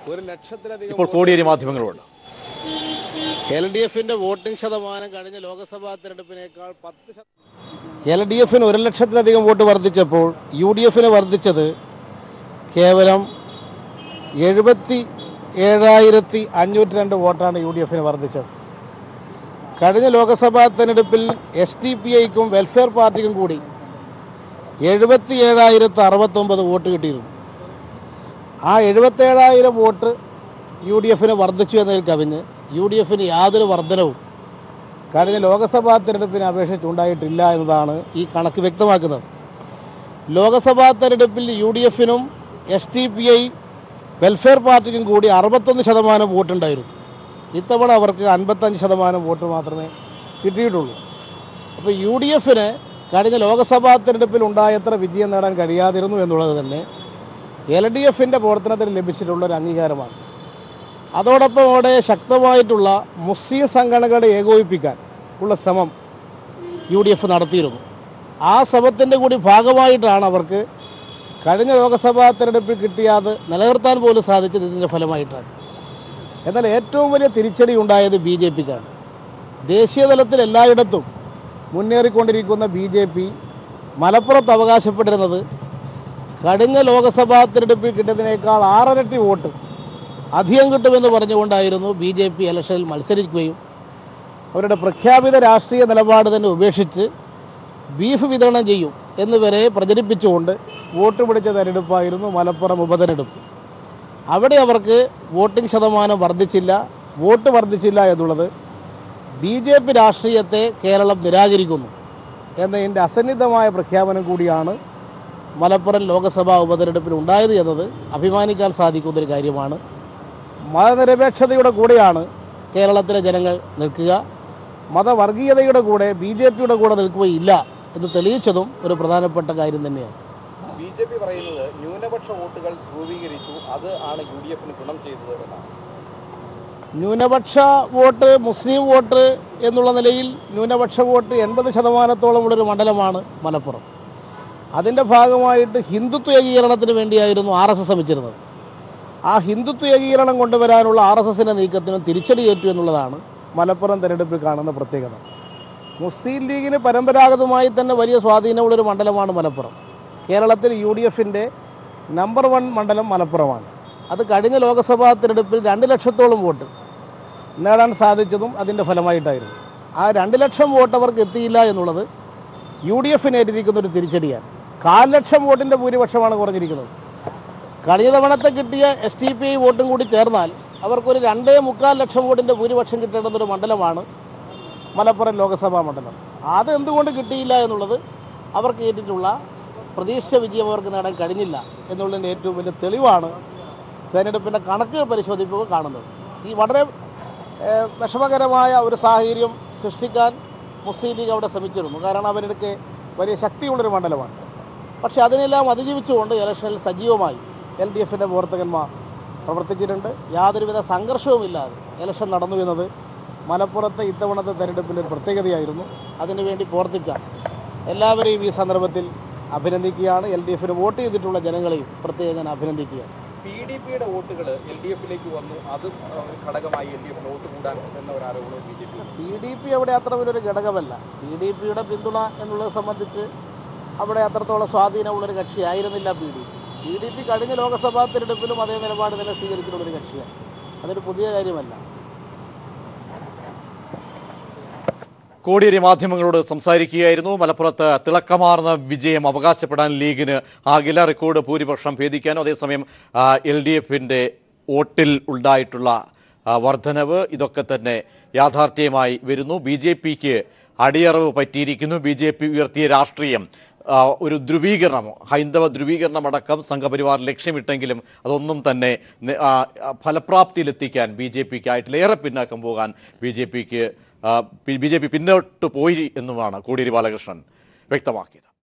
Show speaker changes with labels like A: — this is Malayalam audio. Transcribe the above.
A: ഇപ്പോൾ കോടിയേരി മാധ്യമങ്ങളോട്
B: LDFിന്റെ വോട്ടിംഗ് ശതമാനം കഴിഞ്ഞ ലോക്സഭാ തെരഞ്ഞെടുപ്പിനേക്കാൾ 10%. LDFിന് 1 ലക്ഷത്തിലധികം വോട്ട് വർദ്ധിച്ചപ്പോൾ UDFിന് വർദ്ധിച്ചത് കേവലം 77,502 വോട്ടാണ് UDFിന് വർദ്ധിച്ചത്. കഴിഞ്ഞ ലോക്സഭാ തെരഞ്ഞെടുപ്പിൽ STPIക്കും വെൽഫെയർ പാർട്ടിക്കും കൂടി 77,069 വോട്ട് കിട്ടിയിരുന്നു. ആ 77,000 വോട്ട് UDFിന് വർദ്ധിച്ചു എന്നതിൽ കവിഞ്ഞ് UDFിന് യാതൊരു വർധനവും കഴിഞ്ഞ ലോക്സഭാ തെരഞ്ഞെടുപ്പിനെ അപേക്ഷിച്ചുണ്ടായിട്ടില്ല എന്നതാണ് ഈ കണക്ക് വ്യക്തമാക്കുന്നത്. ലോക്സഭാ തെരഞ്ഞെടുപ്പിൽ UDFിനും STPI വെൽഫെയർ പാർട്ടിക്കും കൂടി 61% വോട്ടുണ്ടായിരുന്നു. ഇത്തവണ അവർക്ക് 55% വോട്ട് മാത്രമേ കിട്ടിയിട്ടുള്ളൂ. അപ്പോൾ UDFിന് കഴിഞ്ഞ ലോക്സഭാ തെരഞ്ഞെടുപ്പിൽ ഉണ്ടായത്ര വിജയം നേടാൻ കഴിയാതിരുന്നു എന്നുള്ളത് തന്നെ LDFിൻ്റെ പ്രവർത്തനത്തിന് ലഭിച്ചിട്ടുള്ളൊരു അംഗീകാരമാണ്. അതോടൊപ്പം അവിടെ ശക്തമായിട്ടുള്ള മുസ്ലിം സംഘടനകളെ ഏകോപിപ്പിക്കാൻ ഉള്ള ശ്രമം UDF നടത്തിയിരുന്നു. ആ ശ്രമത്തിൻ്റെ കൂടി ഭാഗമായിട്ടാണ് അവർക്ക് കഴിഞ്ഞ ലോക്സഭാ തെരഞ്ഞെടുപ്പിൽ കിട്ടിയത് നിലനിർത്താൻ പോലും സാധിച്ചത് ഇതിൻ്റെ ഫലമായിട്ടാണ്. എന്നാൽ ഏറ്റവും വലിയ തിരിച്ചടി ഉണ്ടായത് BJPക്കാണ്. ദേശീയ തലത്തിൽ എല്ലായിടത്തും മുന്നേറിക്കൊണ്ടിരിക്കുന്ന BJP മലപ്പുറത്ത് അവകാശപ്പെട്ടിരുന്നത് കഴിഞ്ഞ ലോക്സഭാ തെരഞ്ഞെടുപ്പിൽ കിട്ടിയതിനേക്കാൾ 6 ഇരട്ടി വോട്ട് അധികം കിട്ടുമെന്ന് പറഞ്ഞുകൊണ്ടായിരുന്നു BJP ഇലക്ഷനിൽ മത്സരിക്കുകയും അവരുടെ പ്രഖ്യാപിത രാഷ്ട്രീയ നിലപാട് തന്നെ ഉപേക്ഷിച്ച് ബീഫ് വിതരണം ചെയ്യും എന്നുവരെ പ്രചരിപ്പിച്ചുകൊണ്ട് വോട്ട് പിടിച്ച തെരഞ്ഞെടുപ്പായിരുന്നു മലപ്പുറം ഉപതെരഞ്ഞെടുപ്പ്. അവിടെ അവർക്ക് വോട്ടിംഗ് ശതമാനം വർദ്ധിച്ചില്ല, വോട്ട് വർദ്ധിച്ചില്ല എന്നുള്ളത് BJP രാഷ്ട്രീയത്തെ കേരളം നിരാകരിക്കുന്നു എന്നതിൻ്റെ അസന്നിഗ്ധമായ പ്രഖ്യാപനം കൂടിയാണ് മലപ്പുറം ലോക്സഭാ ഉപതെരഞ്ഞെടുപ്പിൽ ഉണ്ടായത് എന്നത് അഭിമാനിക്കാൻ സാധിക്കുന്നൊരു കാര്യമാണ്. മതനിരപേക്ഷതയുടെ കൂടെയാണ് കേരളത്തിലെ ജനങ്ങൾ നിൽക്കുക. മതവർഗീയതയുടെ കൂടെ BJPയുടെ കൂടെ നിൽക്കുകയില്ല എന്ന് തെളിയിച്ചതും ഒരു പ്രധാനപ്പെട്ട കാര്യം തന്നെയാണ്.
A: BJP പറയുന്നത് ന്യൂനപക്ഷ വോട്ടുകൾ ധ്രുവീകരിച്ചു, അത് ആണ് UDFിന് ഗുണം ചെയ്തത് എന്നാണ്.
B: ന്യൂനപക്ഷ വോട്ട്, മുസ്ലിം വോട്ട് എന്നുള്ള നിലയിൽ ന്യൂനപക്ഷ വോട്ട് 80%-ഓളമുള്ളൊരു മണ്ഡലമാണ് മലപ്പുറം. അതിൻ്റെ ഭാഗമായിട്ട് ഹിന്ദുത്വ ഏകീകരണത്തിന് വേണ്ടിയായിരുന്നു RSS ശ്രമിച്ചിരുന്നത്. ആ ഹിന്ദുത്വ ഏകീകരണം കൊണ്ടുവരാനുള്ള RSSൻ്റെ നീക്കത്തിനും തിരിച്ചടിയേറ്റു എന്നുള്ളതാണ് മലപ്പുറം തെരഞ്ഞെടുപ്പിൽ കാണുന്ന പ്രത്യേകത. മുസ്ലിം ലീഗിന് പരമ്പരാഗതമായി തന്നെ വലിയ സ്വാധീനമുള്ളൊരു മണ്ഡലമാണ് മലപ്പുറം. കേരളത്തിൽ UDFിൻ്റെ നമ്പർ 1 മണ്ഡലം മലപ്പുറമാണ്. അത് കഴിഞ്ഞ ലോക്സഭാ തെരഞ്ഞെടുപ്പിൽ 2 ലക്ഷത്തോളം വോട്ട് നേടാൻ സാധിച്ചതും അതിൻ്റെ ഫലമായിട്ടായിരുന്നു. ആ 2 ലക്ഷം വോട്ട് അവർക്ക് എത്തിയില്ല എന്നുള്ളത് UDFിന് ഏറ്റിരിക്കുന്നൊരു തിരിച്ചടിയാണ്. 4 ലക്ഷം വോട്ടിൻ്റെ ഭൂരിപക്ഷമാണ് കുറഞ്ഞിരിക്കുന്നത്. കഴിഞ്ഞ തവണത്തെ കിട്ടിയ STPI വോട്ടും കൂടി ചേർന്നാൽ അവർക്കൊരു 2.25 ലക്ഷം വോട്ടിൻ്റെ ഭൂരിപക്ഷം കിട്ടേണ്ടുന്നൊരു മണ്ഡലമാണ് മലപ്പുറം ലോക്സഭാ മണ്ഡലം. അത് എന്തുകൊണ്ട് കിട്ടിയില്ല എന്നുള്ളത് അവർക്ക് ഏറ്റിട്ടുള്ള പ്രതീക്ഷിച്ച വിജയം അവർക്ക് നേടാൻ കഴിഞ്ഞില്ല എന്നുള്ളതിൻ്റെ ഏറ്റവും വലിയ തെളിവാണ് തെരഞ്ഞെടുപ്പിൻ്റെ കണക്കുകൾ പരിശോധിക്കുമ്പോൾ കാണുന്നത്. ഈ വളരെ വിഷമകരമായ ഒരു സാഹചര്യം സൃഷ്ടിക്കാൻ മുസ്ലിം ലീഗ് അവിടെ ശ്രമിച്ചിരുന്നു. കാരണം അവരുടെ വലിയ ശക്തിയുള്ളൊരു മണ്ഡലമാണ്. പക്ഷേ അതിനെല്ലാം അതിജീവിച്ചുകൊണ്ട് ഇലക്ഷനിൽ സജീവമായി LDFിൻ്റെ പ്രവർത്തകന്മാർ പ്രവർത്തിച്ചിട്ടുണ്ട്. യാതൊരുവിധ സംഘർഷവുമില്ലാതെ ഇലക്ഷൻ നടന്നു എന്നത് മലപ്പുറത്തെ ഇത്തവണത്തെ തെരഞ്ഞെടുപ്പിൻ്റെ ഒരു പ്രത്യേകതയായിരുന്നു. അതിനുവേണ്ടി പ്രവർത്തിച്ച എല്ലാവരെയും ഈ സന്ദർഭത്തിൽ അഭിനന്ദിക്കുകയാണ്. LDFിന് വോട്ട് ചെയ്തിട്ടുള്ള ജനങ്ങളെയും പ്രത്യേകം ഞാൻ അഭിനന്ദിക്കുകയാണ്.
A: PDPയുടെ വോട്ടുകൾ LDFിലേക്ക് വന്നു, അത് ഘടകമായി LDFിന് വോട്ട് കൂടാൻ എന്ന ഒരു ആരോപണം BJP.
B: PDP അവിടെ അത്ര വലിയൊരു ഘടകമല്ല. PDPയുടെ പിന്തുണ എന്നുള്ളത് സംബന്ധിച്ച് അവിടെ അത്രത്തോളം സ്വാധീനമുള്ളൊരു കക്ഷിയായിരുന്നില്ല PDP കഴിഞ്ഞ ലോക്സഭാ തെരഞ്ഞെടുപ്പിലും അതേ നിലപാട് തന്നെ സ്വീകരിച്ചിട്ടുള്ളൊരു കക്ഷിയാണ്. അതൊരു പുതിയ കാര്യമല്ല.
A: കോടിയേരി മാധ്യമങ്ങളോട് സംസാരിക്കുകയായിരുന്നു. മലപ്പുറത്ത് തിളക്കമാർന്ന വിജയം അവകാശപ്പെടാൻ ലീഗിന് ആകില്ല. റെക്കോർഡ് ഭൂരിപക്ഷം ഭേദിക്കാനും അതേസമയം LDFിൻ്റെ വോട്ടിൽ ഉണ്ടായിട്ടുള്ള വർധനവ് ഇതൊക്കെ തന്നെ യാഥാർത്ഥ്യമായി വരുന്നു. BJPക്ക് അടിയറവ് പറ്റിയിരിക്കുന്നു. BJP ഉയർത്തിയ രാഷ്ട്രീയം ഒരു ധ്രുവീകരണം, ഹൈന്ദവ ധ്രുവീകരണമടക്കം സംഘപരിവാർ ലക്ഷ്യമിട്ടെങ്കിലും അതൊന്നും തന്നെ ഫലപ്രാപ്തിയിലെത്തിക്കാൻ BJPക്കായിട്ടില്ല. ഏറെ പിന്നാക്കം പോകാൻ BJP പിന്നോട്ട് പോയി എന്നുമാണ് കോടിയേരി ബാലകൃഷ്ണൻ വ്യക്തമാക്കിയത്.